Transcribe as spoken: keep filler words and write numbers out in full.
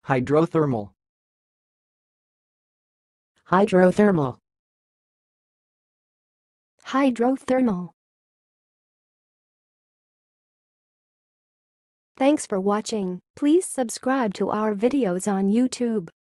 hydrothermal, hydrothermal, hydrothermal. Thanks for watching. Please subscribe to our videos on YouTube.